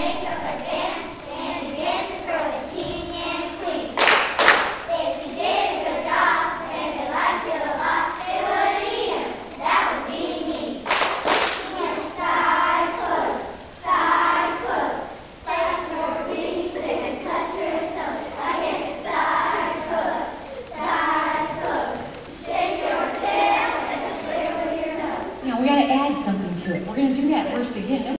Now we got to add something to it. We're going to do that first again.